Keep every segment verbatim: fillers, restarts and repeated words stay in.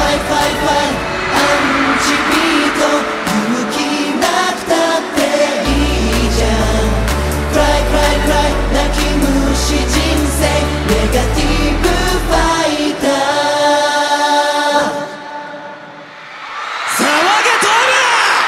イファイファイアンチビート勇気なくたっていいじゃんクライクライクライ泣き虫人生ネガティブファイター騒げトム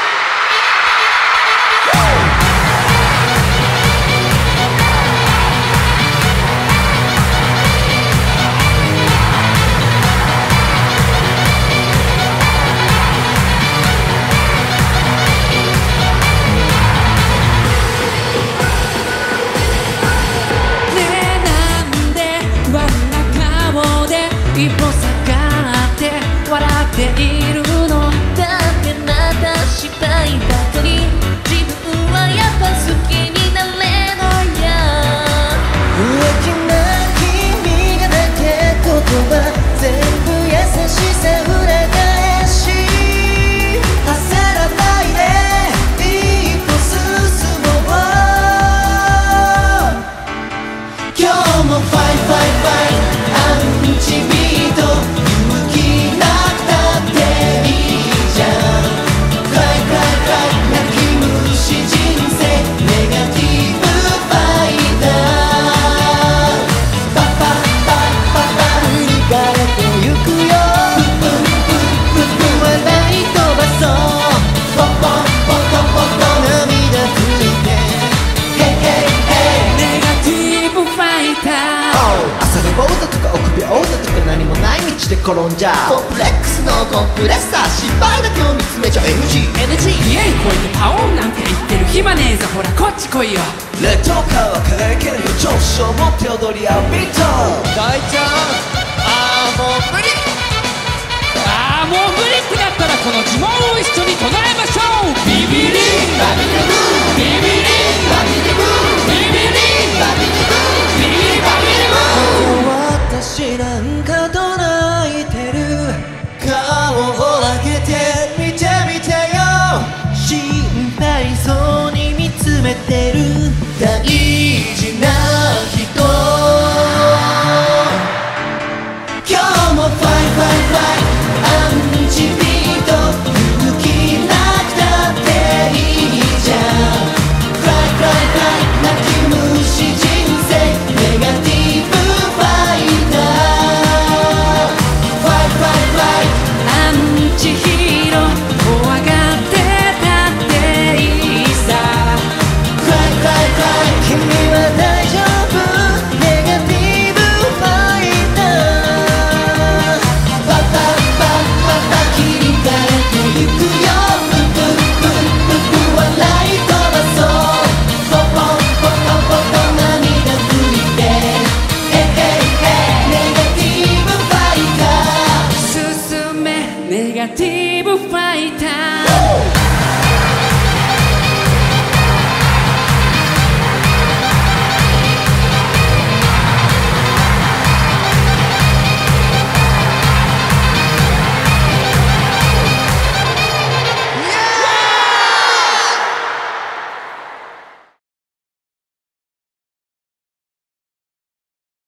一歩下がって笑っているのだってまた失敗ばかり自分はやっぱ好きになれないや浮気な君がだけ言葉全部優しさ裏返し焦らないで一歩進もう今日もファイファイファイアンチビ何もない道で転んじゃうコンプレックスのコンプレッサー失敗だけを見つめちゃ エヌジーエヌジー イエイこいてパオンなんて言ってる暇ねえぞほらこっち来いよレッドカーは輝けるよ調子を持って踊り合うビート大ちゃんあーもう無理あーもう無理ってなったらこの呪文を一緒に唱えましょうビビリンバビデブービビリンバビデブービビリンバビデブービビリバビデブー私なんかどう